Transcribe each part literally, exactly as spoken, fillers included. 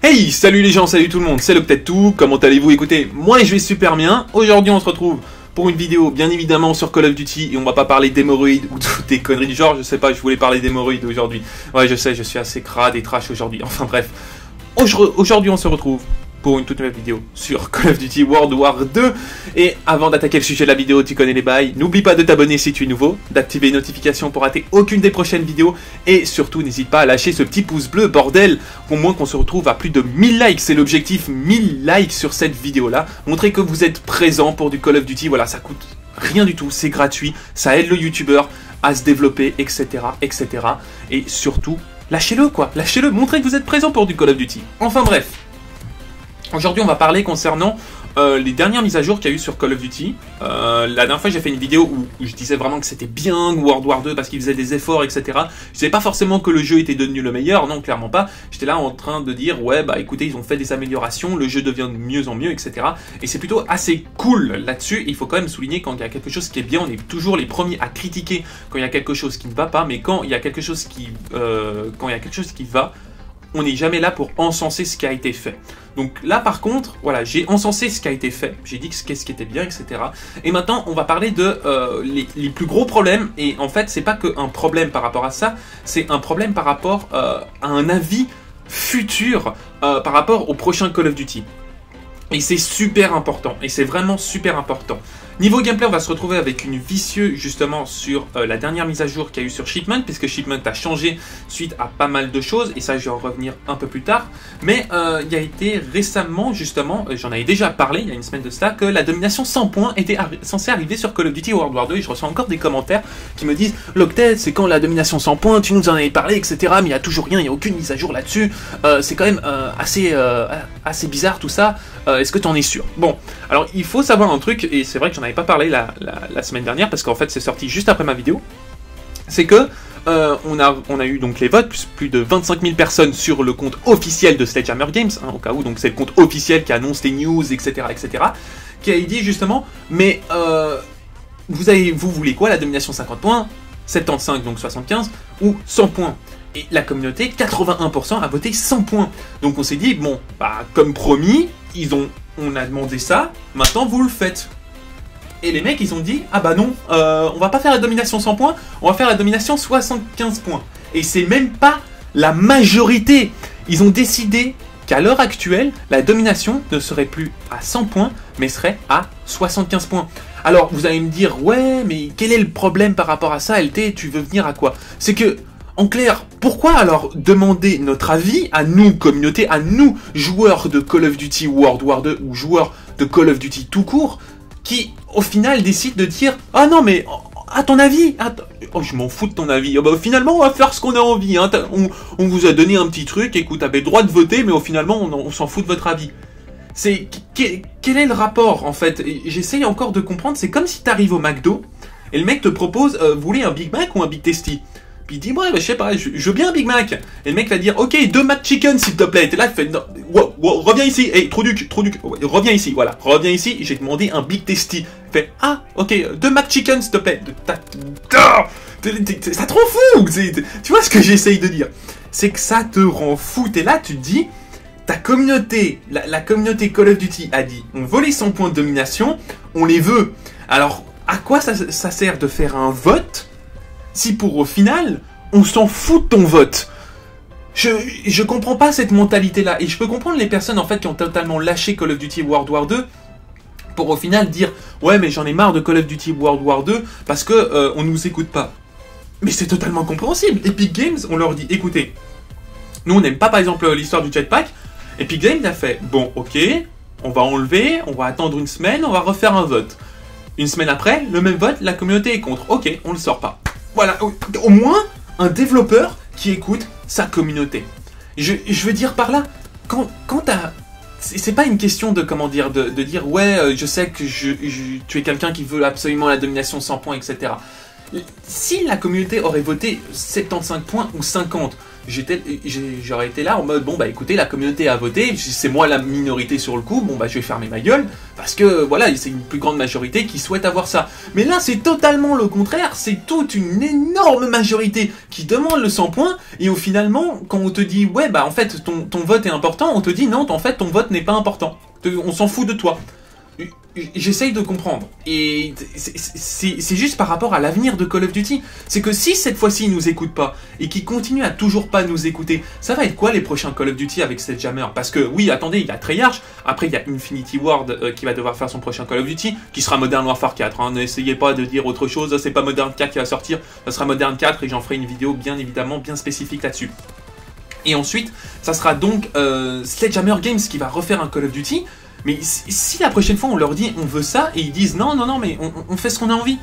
Hey, salut les gens, salut tout le monde, c'est Loctettoo, comment allez-vous? Écoutez, moi je vais super bien. Aujourd'hui on se retrouve pour une vidéo bien évidemment sur Call of Duty et on va pas parler d'hémorroïdes ou toutes des conneries du genre, je sais pas, je voulais parler d'hémorroïdes aujourd'hui. Ouais, je sais, je suis assez crade et trash aujourd'hui, enfin bref. Aujourd'hui on se retrouve pour une toute nouvelle vidéo sur Call of Duty World War deux. Et avant d'attaquer le sujet de la vidéo, tu connais les bails, n'oublie pas de t'abonner si tu es nouveau, d'activer les notifications pour rater aucune des prochaines vidéos, et surtout n'hésite pas à lâcher ce petit pouce bleu, bordel, au moins qu'on se retrouve à plus de mille likes, c'est l'objectif, mille likes sur cette vidéo-là. Montrez que vous êtes présent pour du Call of Duty, voilà, ça coûte rien du tout, c'est gratuit, ça aide le youtubeur à se développer, et cetera, et cetera. Et surtout, lâchez-le quoi, lâchez-le, montrez que vous êtes présent pour du Call of Duty. Enfin bref. Aujourd'hui, on va parler concernant euh, les dernières mises à jour qu'il y a eu sur Call of Duty. Euh, la dernière fois, j'ai fait une vidéo où, où je disais vraiment que c'était bien World War deux parce qu'ils faisaient des efforts, et cetera. Je disais pas forcément que le jeu était devenu le meilleur, non, clairement pas. J'étais là en train de dire, ouais, bah écoutez, ils ont fait des améliorations, le jeu devient de mieux en mieux, et cetera. Et c'est plutôt assez cool là-dessus. Il faut quand même souligner quand il y a quelque chose qui est bien, on est toujours les premiers à critiquer quand il y a quelque chose qui ne va pas, mais quand il y a quelque chose qui, euh, quand il y a quelque chose qui va, on n'est jamais là pour encenser ce qui a été fait. Donc là par contre, voilà, j'ai encensé ce qui a été fait, j'ai dit qu'est-ce qui était bien, et cetera. Et maintenant, on va parler de euh, les, les plus gros problèmes, et en fait, c'est pas qu'un problème par rapport à ça, c'est un problème par rapport euh, à un avis futur euh, par rapport au prochain Call of Duty. Et c'est super important, et c'est vraiment super important. Niveau gameplay, on va se retrouver avec une vicieux justement sur euh, la dernière mise à jour qu'il y a eu sur Shipment, puisque Shipment a changé suite à pas mal de choses, et ça je vais en revenir un peu plus tard. Mais euh, il y a été récemment justement, euh, j'en avais déjà parlé il y a une semaine de cela, que la domination cent points était arri censée arriver sur Call of Duty World War deux, et je reçois encore des commentaires qui me disent « Loctet, c'est quand la domination cent points, tu nous en avais parlé, et cetera. Mais il n'y a toujours rien, il n'y a aucune mise à jour là-dessus, euh, c'est quand même euh, assez, euh, assez bizarre tout ça, euh, est-ce que tu en es sûr ?» Bon, alors il faut savoir un truc, et c'est vrai que j'en avais pas parlé la, la, la semaine dernière parce qu'en fait c'est sorti juste après ma vidéo, c'est que euh, on, a, on a eu donc les votes, plus, plus de vingt-cinq mille personnes sur le compte officiel de Sledgehammer Games, hein, au cas où, donc c'est le compte officiel qui annonce les news, et cetera, et cetera, qui a dit justement, mais euh, vous, avez, vous voulez quoi, la domination cinquante points, soixante-quinze donc soixante-quinze, ou cent points? Et la communauté, quatre-vingt-un pour cent a voté cent points. Donc on s'est dit, bon, bah, comme promis, ils ont, on a demandé ça, maintenant vous le faites. Et les mecs, ils ont dit, ah bah non, euh, on va pas faire la domination cent points, on va faire la domination soixante-quinze points. Et c'est même pas la majorité. Ils ont décidé qu'à l'heure actuelle, la domination ne serait plus à cent points, mais serait à soixante-quinze points. Alors, vous allez me dire, ouais, mais quel est le problème par rapport à ça, L T, tu veux venir à quoi? C'est que, en clair, pourquoi alors demander notre avis à nous, communauté, à nous, joueurs de Call of Duty World War deux ou joueurs de Call of Duty tout court, qui, au final, décident de dire « Ah non, mais à ton avis, à t oh, je m'en fous de ton avis. Oh, bah, finalement, on va faire ce qu'on a envie. Hein. On, on vous a donné un petit truc, écoute, t'avais le droit de voter, mais au finalement, on, on s'en fout de votre avis. » C'est quel est le rapport, en fait? J'essaye encore de comprendre. C'est comme si t'arrives au McDo, et le mec te propose euh, « Vous voulez un Big Mac ou un Big Tasty ?» Puis il dit, ouais, bah, je sais pas, je, je veux bien un Big Mac. Et le mec va dire, ok, deux McChicken, s'il te plaît. Et là, il fait, non, wow, wow, reviens ici. Hey, trop duc, trop duc. Reviens ici, voilà. Reviens ici, j'ai demandé un Big Tasty. Il fait, ah, ok, deux McChicken, s'il te plaît. Ça te rend fou. Tu vois ce que j'essaye de dire? C'est que ça te rend fou. T'es là, tu te dis, ta communauté, la, la communauté Call of Duty a dit, on veut les cent points de domination, on les veut. Alors, à quoi ça, ça sert de faire un vote si pour au final, on s'en fout de ton vote? Je, je comprends pas cette mentalité-là. Et je peux comprendre les personnes en fait qui ont totalement lâché Call of Duty World War deux pour au final dire « Ouais, mais j'en ai marre de Call of Duty World War deux parce que euh, on nous écoute pas. » Mais c'est totalement compréhensible. Epic Games, on leur dit « Écoutez, nous on n'aime pas par exemple l'histoire du jetpack. » Epic Games a fait « Bon, ok, on va enlever, on va attendre une semaine, on va refaire un vote. » Une semaine après, le même vote, la communauté est contre. Ok, on le sort pas. Voilà, au moins un développeur qui écoute sa communauté. Je, je veux dire par là, quand, quand t'as... C'est pas une question de, comment dire, de, de dire, ouais, je sais que je, je, tu es quelqu'un qui veut absolument la domination cent points, et cetera. Si la communauté aurait voté soixante-quinze points ou cinquante, j'aurais été là en mode bon bah écoutez, la communauté a voté, c'est moi la minorité sur le coup, bon bah je vais fermer ma gueule parce que voilà, c'est une plus grande majorité qui souhaite avoir ça. Mais là c'est totalement le contraire, c'est toute une énorme majorité qui demande le cent points et au finalement quand on te dit ouais bah en fait ton, ton vote est important, on te dit non en fait ton vote n'est pas important, on s'en fout de toi. J'essaye de comprendre, et c'est juste par rapport à l'avenir de Call of Duty. C'est que si cette fois-ci ils nous écoutent pas, et qu'ils continuent à toujours pas nous écouter, ça va être quoi les prochains Call of Duty avec Sledgehammer? Parce que oui, attendez, il y a Treyarch, après il y a Infinity Ward euh, qui va devoir faire son prochain Call of Duty, qui sera Modern Warfare quatre, hein. N'essayez pas de dire autre chose, c'est pas Modern quatre qui va sortir, ça sera Modern quatre, et j'en ferai une vidéo bien évidemment bien spécifique là-dessus. Et ensuite, ça sera donc euh, Sledgehammer Games qui va refaire un Call of Duty. Mais si la prochaine fois on leur dit on veut ça et ils disent non, non, non, mais on, on fait ce qu'on a envie.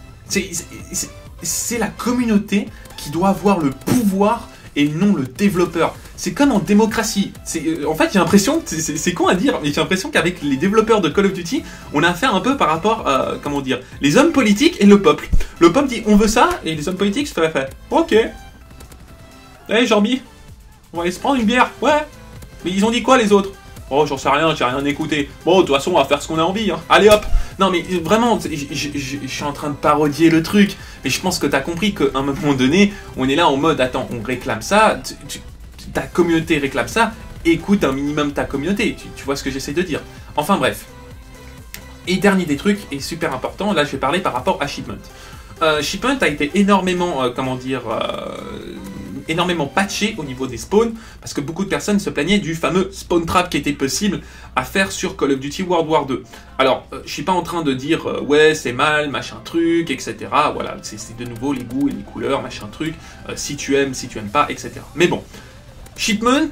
C'est la communauté qui doit avoir le pouvoir et non le développeur. C'est comme en démocratie. En fait, j'ai l'impression, c'est con à dire, mais j'ai l'impression qu'avec les développeurs de Call of Duty, on a affaire un peu par rapport à, comment dire, les hommes politiques et le peuple. Le peuple dit on veut ça et les hommes politiques se font faire ok. Hey Jorbi, on va aller se prendre une bière. Ouais. Mais ils ont dit quoi les autres? Oh, j'en sais rien, j'ai rien écouté. Bon, de toute façon, on va faire ce qu'on a envie. Hein. Allez hop. Non, mais vraiment, je suis en train de parodier le truc. Mais je pense que t'as compris qu'à un moment donné, on est là en mode, attends, on réclame ça, tu, tu, ta communauté réclame ça, écoute un minimum ta communauté. Tu, tu vois ce que j'essaie de dire. Enfin bref. Et dernier des trucs, et super important, là je vais parler par rapport à Shipment. Euh, Shipment a été énormément, euh, comment dire... Euh, énormément patché au niveau des spawns, parce que beaucoup de personnes se plaignaient du fameux spawn trap qui était possible à faire sur Call of Duty World War deux. Alors, euh, je suis pas en train de dire euh, ouais c'est mal, machin truc, et cetera. Voilà, c'est de nouveau les goûts et les couleurs, machin truc, euh, si tu aimes, si tu aimes pas, et cetera. Mais bon, Shipment,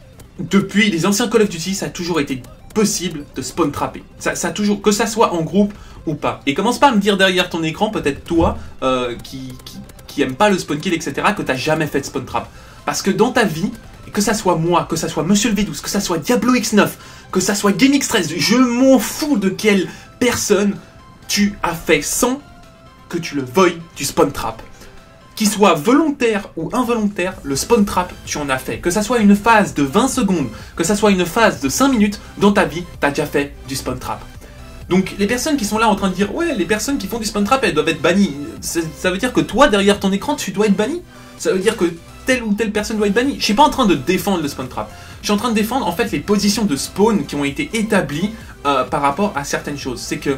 depuis les anciens Call of Duty, ça a toujours été possible de spawn trapper. Ça, ça a toujours, que ça soit en groupe ou pas. Et commence pas à me dire derrière ton écran, peut-être toi, euh, qui... qui qui aime pas le spawn kill, et cetera, que t'as jamais fait de spawn trap. Parce que dans ta vie, que ça soit moi, que ça soit Monsieur le V douze, que ça soit Diablo X neuf, que ça soit GameX treize, je m'en fous de quelle personne tu as fait sans que tu le veuilles du spawn trap. Qu'il soit volontaire ou involontaire, le spawn trap, tu en as fait. Que ça soit une phase de vingt secondes, que ça soit une phase de cinq minutes, dans ta vie, t'as déjà fait du spawn trap. Donc les personnes qui sont là en train de dire ouais, les personnes qui font du spawn trap elles doivent être bannies, ça veut dire que toi derrière ton écran tu dois être banni? Ça veut dire que telle ou telle personne doit être bannie? Je suis pas en train de défendre le spawn trap, je suis en train de défendre en fait les positions de spawn qui ont été établies euh, par rapport à certaines choses. C'est que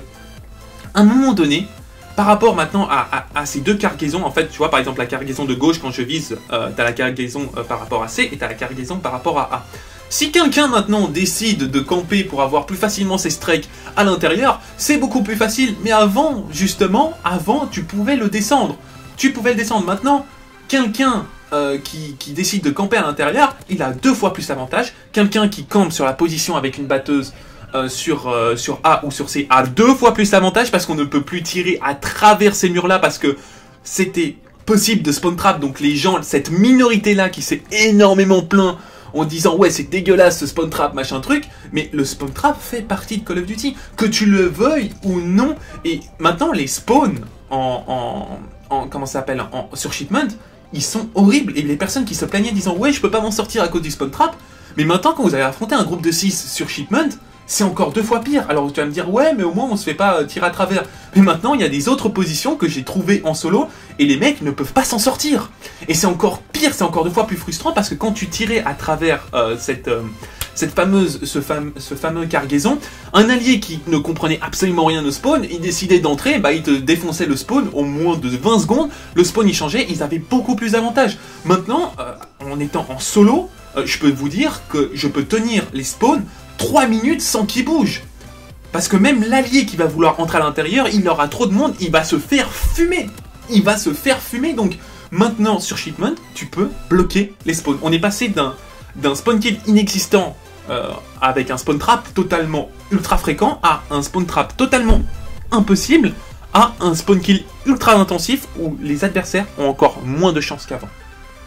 à un moment donné, par rapport maintenant à, à, à ces deux cargaisons, en fait tu vois par exemple la cargaison de gauche quand je vise, euh, t'as la cargaison euh, par rapport à C et t'as la cargaison par rapport à A. Si quelqu'un maintenant décide de camper pour avoir plus facilement ses strikes à l'intérieur, c'est beaucoup plus facile. Mais avant, justement, avant, tu pouvais le descendre. Tu pouvais le descendre. Maintenant, quelqu'un euh, qui, qui décide de camper à l'intérieur, il a deux fois plus d'avantages. Quelqu'un qui campe sur la position avec une batteuse euh, sur, euh, sur A ou sur C a deux fois plus d'avantages parce qu'on ne peut plus tirer à travers ces murs-là parce que c'était possible de spawn trap. Donc les gens, cette minorité-là qui s'est énormément plaint en disant ouais c'est dégueulasse ce spawn trap machin truc, mais le spawn trap fait partie de Call of Duty, que tu le veuilles ou non. Et maintenant les spawns en, en, en comment ça s'appelle en, sur Shipment, ils sont horribles, et les personnes qui se plaignaient disant ouais je peux pas m'en sortir à cause du spawn trap, mais maintenant quand vous allez affronter un groupe de six sur Shipment, c'est encore deux fois pire. Alors tu vas me dire ouais mais au moins on se fait pas euh, tirer à travers, mais maintenant il y a des autres positions que j'ai trouvées en solo et les mecs ne peuvent pas s'en sortir, et c'est encore pire, c'est encore deux fois plus frustrant parce que quand tu tirais à travers euh, cette, euh, cette fameuse ce, fam ce fameux cargaison, un allié qui ne comprenait absolument rien au spawn, il décidait d'entrer, bah il te défonçait le spawn au moins de vingt secondes, le spawn il changeait, ils avaient beaucoup plus d'avantages. Maintenant euh, en étant en solo, euh, je peux vous dire que je peux tenir les spawns trois minutes sans qu'il bouge. Parce que même l'allié qui va vouloir entrer à l'intérieur, il aura trop de monde, il va se faire fumer. Il va se faire fumer. Donc maintenant sur Shipment, tu peux bloquer les spawns. On est passé d'un d'un spawn kill inexistant euh, avec un spawn trap totalement ultra fréquent à un spawn trap totalement impossible à un spawn kill ultra intensif où les adversaires ont encore moins de chances qu'avant.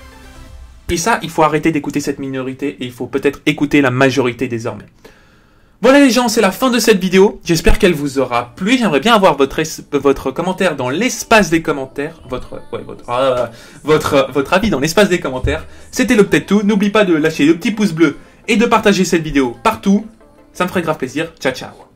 Et ça, il faut arrêter d'écouter cette minorité et il faut peut-être écouter la majorité désormais. Voilà les gens, c'est la fin de cette vidéo. J'espère qu'elle vous aura plu. J'aimerais bien avoir votre, votre commentaire dans l'espace des commentaires. Votre, ouais, votre, ah, votre, votre avis dans l'espace des commentaires. C'était Loctettoo. N'oublie pas de lâcher le petit pouce bleu et de partager cette vidéo partout. Ça me ferait grave plaisir. Ciao, ciao.